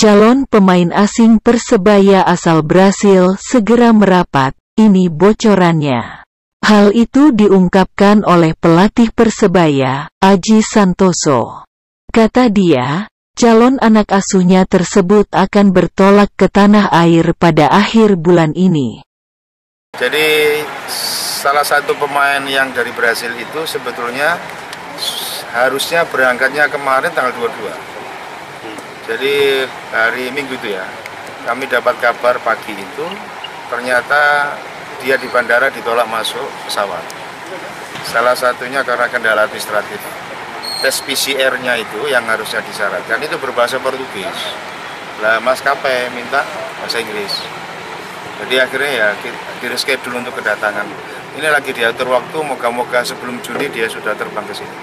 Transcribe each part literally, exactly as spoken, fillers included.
Calon pemain asing Persebaya asal Brasil segera merapat, ini bocorannya. Hal itu diungkapkan oleh pelatih Persebaya, Aji Santoso. Kata dia, calon anak asuhnya tersebut akan bertolak ke tanah air pada akhir bulan ini. Jadi salah satu pemain yang dari Brasil itu sebetulnya harusnya berangkatnya kemarin tanggal dua puluh dua. Jadi hari Minggu itu ya, kami dapat kabar pagi itu ternyata dia di bandara ditolak masuk pesawat. Salah satunya karena kendala administratif. Tes P C R-nya itu yang harusnya disyaratkan itu berbahasa Portugis. Lah maskapai minta bahasa Inggris. Jadi akhirnya ya di reschedule untuk kedatangan. Ini lagi diatur waktu, moga-moga sebelum Juni dia sudah terbang ke sini.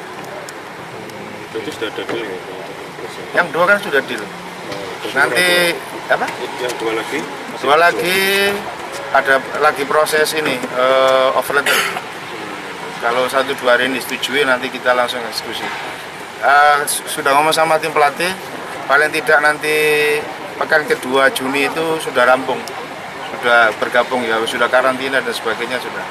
Itu sudah ada deal. Yang dua kan sudah deal. Nanti apa? Yang dua lagi? Dua lagi ada lagi proses ini uh, offer letter. Kalau satu dua hari ini disetujui, nanti kita langsung eksekusi. Uh, sudah ngomong sama tim pelatih, paling tidak nanti pekan kedua Juni itu sudah rampung, sudah bergabung ya, sudah karantina dan sebagainya sudah.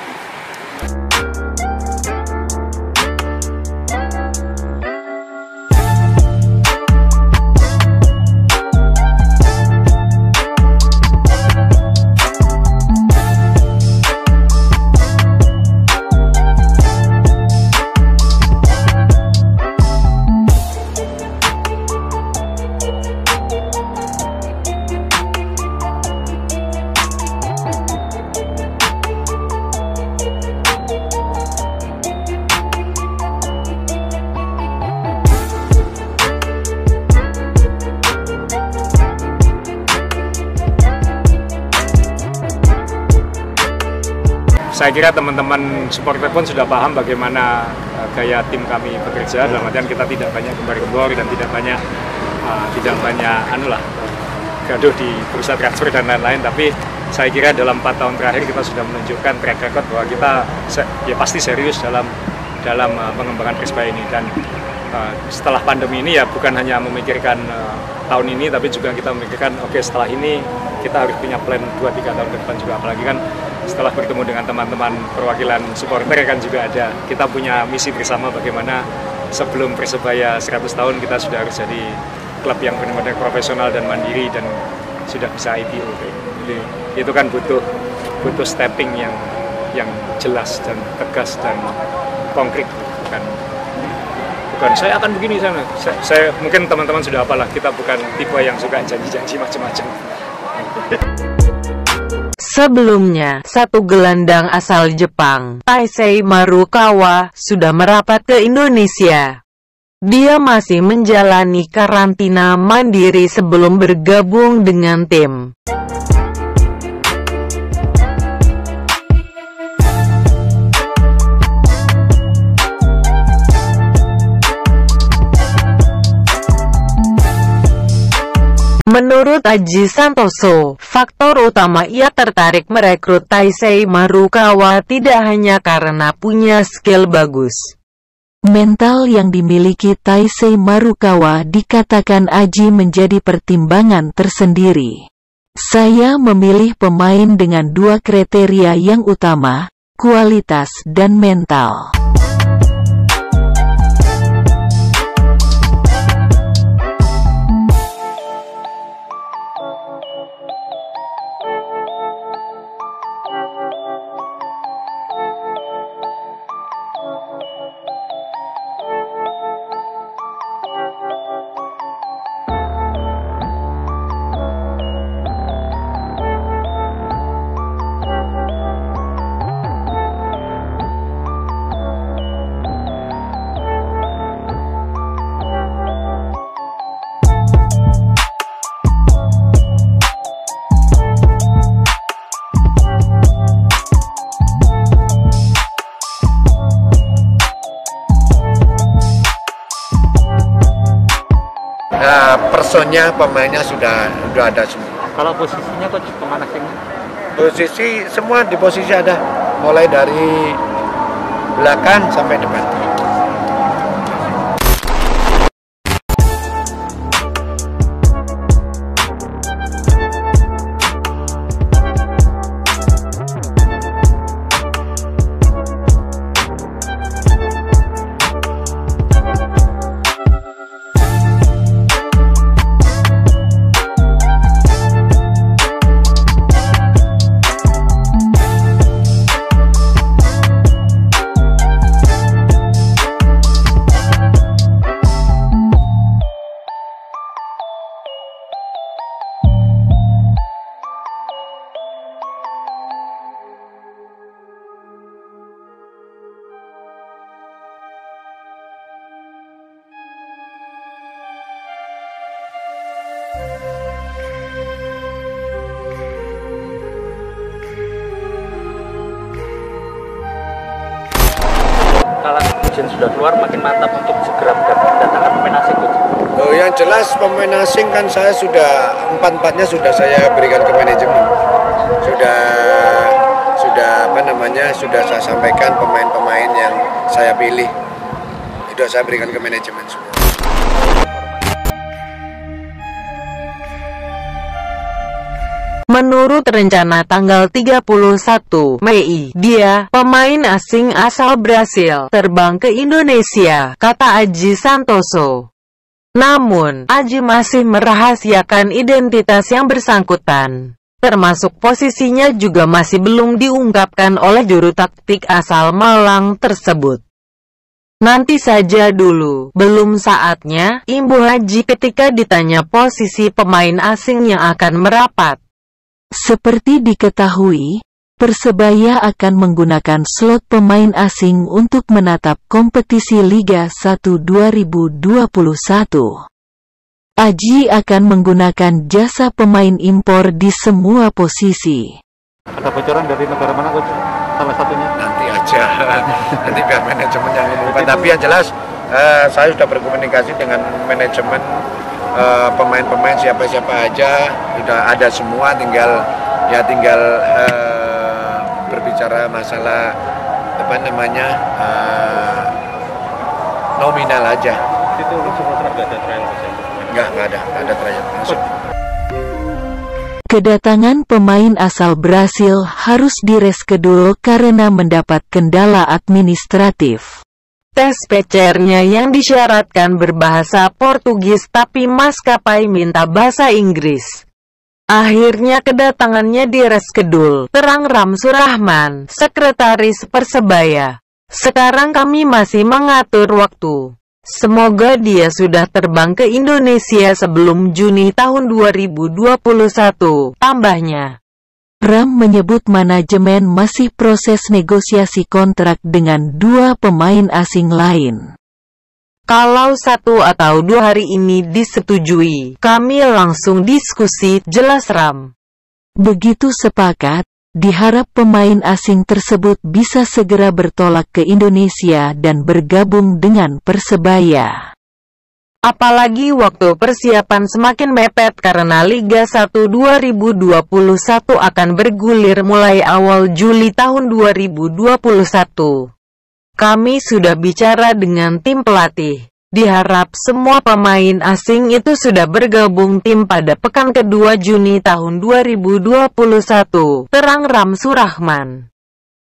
Saya kira teman-teman supporter pun sudah paham bagaimana uh, gaya tim kami bekerja, dalam artian kita tidak banyak gembar-gembor dan tidak banyak uh, tidak banyak anu lah gaduh di bursa transfer dan lain-lain. Tapi saya kira dalam empat tahun terakhir kita sudah menunjukkan track record bahwa kita ya pasti serius dalam dalam uh, pengembangan Persebaya ini. Dan uh, setelah pandemi ini ya bukan hanya memikirkan uh, tahun ini, tapi juga kita memikirkan oke okay, setelah ini kita harus punya plan dua tiga tahun ke depan juga, apalagi kan setelah bertemu dengan teman-teman perwakilan supporter kan juga ada, kita punya misi bersama bagaimana sebelum Persebaya seratus tahun kita sudah harus jadi klub yang benar-benar profesional dan mandiri dan sudah bisa I P O. Jadi itu kan butuh butuh stepping yang yang jelas dan tegas dan konkret, bukan bukan saya akan begini sana. Saya, saya mungkin teman-teman sudah apalah, kita bukan tipe yang suka janji-janji macam-macam. Sebelumnya, satu gelandang asal Jepang, Taisei Marukawa, sudah merapat ke Indonesia. Dia masih menjalani karantina mandiri sebelum bergabung dengan tim. Menurut Aji Santoso, faktor utama ia tertarik merekrut Taisei Marukawa tidak hanya karena punya skill bagus. Mental yang dimiliki Taisei Marukawa dikatakan Aji menjadi pertimbangan tersendiri. Saya memilih pemain dengan dua kriteria yang utama, kualitas dan mental. Nah, personnya pemainnya sudah sudah ada semua. Kalau posisinya coach kemana sih? Posisi semua di posisi ada, mulai dari belakang sampai depan. kala izin sudah keluar makin mantap untuk segera mendatangkan pemain asing, Coach? Oh, yang jelas pemain asing kan saya sudah empat-empatnya sudah saya berikan ke manajemen. Sudah sudah apa namanya? Sudah saya sampaikan pemain-pemain yang saya pilih. Sudah saya berikan ke manajemen semua. Menurut rencana tanggal tiga puluh satu Mei, dia, pemain asing asal Brasil, terbang ke Indonesia, kata Aji Santoso. Namun, Aji masih merahasiakan identitas yang bersangkutan. Termasuk posisinya juga masih belum diungkapkan oleh juru taktik asal Malang tersebut. Nanti saja dulu, belum saatnya, imbuh Aji ketika ditanya posisi pemain asing yang akan merapat. Seperti diketahui, Persebaya akan menggunakan slot pemain asing untuk menatap kompetisi Liga satu dua ribu dua puluh satu. Aji akan menggunakan jasa pemain impor di semua posisi. Ada bocoran dari negara mana, Coach? Salah satunya? Nanti aja, nanti biar manajemen yang umumkan. Tapi yang jelas, uh, saya sudah berkomunikasi dengan manajemen. Pemain-pemain uh, siapa-siapa aja sudah ada semua, tinggal ya tinggal uh, berbicara masalah apa namanya uh, nominal aja. Itu Sumatera nggak ada trial masuk? Nggak, nggak ada, nggak ada trial masuk. Kedatangan pemain asal Brasil harus direschedule karena mendapat kendala administratif. Tes P C R-nya yang disyaratkan berbahasa Portugis tapi maskapai minta bahasa Inggris. Akhirnya kedatangannya direschedule, terang Ramsu Rahman, Sekretaris Persebaya. Sekarang kami masih mengatur waktu. Semoga dia sudah terbang ke Indonesia sebelum Juni tahun dua ribu dua puluh satu, tambahnya. Ram menyebut manajemen masih proses negosiasi kontrak dengan dua pemain asing lain. Kalau satu atau dua hari ini disetujui, kami langsung diskusi, jelas Ram. Begitu sepakat, diharap pemain asing tersebut bisa segera bertolak ke Indonesia dan bergabung dengan Persebaya. Apalagi waktu persiapan semakin mepet karena Liga satu dua ribu dua puluh satu akan bergulir mulai awal Juli tahun dua ribu dua puluh satu. Kami sudah bicara dengan tim pelatih. Diharap semua pemain asing itu sudah bergabung tim pada pekan kedua Juni tahun dua ribu dua puluh satu, terang Ramsu Rahman.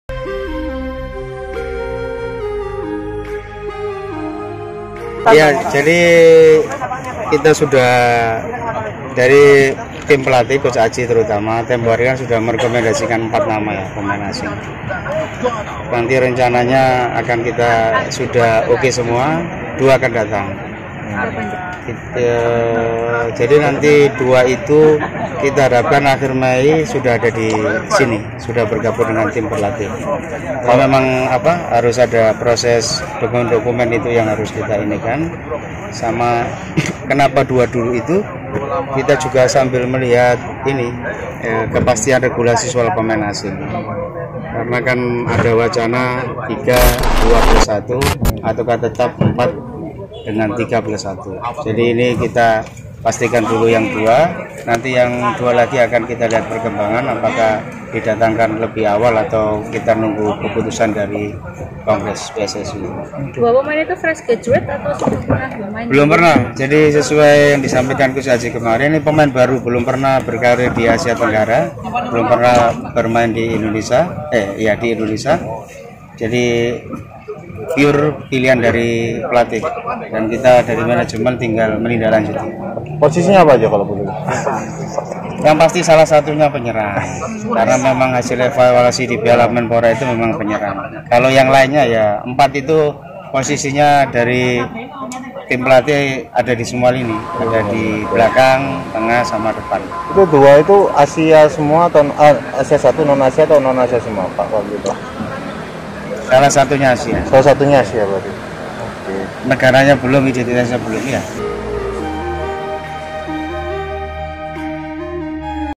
Ya, jadi kita sudah dari tim pelatih, Coach Aji terutama, tempo hari kan sudah merekomendasikan empat nama ya, pemain asing. Nanti rencananya akan kita sudah oke okay semua, dua akan datang. Kita, jadi nanti dua itu kita harapkan akhir Mei sudah ada di sini, sudah bergabung dengan tim pelatih. Kalau memang apa harus ada proses dokumen-dokumen itu yang harus kita inikan. Sama kenapa dua dulu itu, kita juga sambil melihat ini eh, kepastian regulasi soal pemain asing. Karena kan ada wacana tiga dua plus satu ataukah tetap empat dengan tiga plus satu. Jadi ini kita pastikan dulu yang dua, nanti yang dua lagi akan kita lihat perkembangan apakah didatangkan lebih awal atau kita nunggu keputusan dari Kongres P S S I. Dua pemain itu fresh graduate atau sudah pernah bermain? Belum pernah, jadi sesuai yang disampaikan Coach Aji kemarin, ini pemain baru, belum pernah berkarir di Asia Tenggara, belum pernah bermain di Indonesia, eh ya di Indonesia. Jadi pure pilihan dari pelatih dan kita dari manajemen tinggal menindaklanjuti. Posisinya apa aja kalau boleh? Yang pasti salah satunya penyerang, karena memang hasil evaluasi di Piala Menpora itu memang penyerang. Kalau yang lainnya ya empat itu posisinya dari tim pelatih ada di semua lini, ada di belakang, tengah, sama depan. Itu dua itu Asia semua atau Asia satu, non Asia atau non Asia semua Pak waktu itu? Salah satunya Asia. Salah satunya Asia berarti. Oke. Negaranya belum, identitasnya belum ya.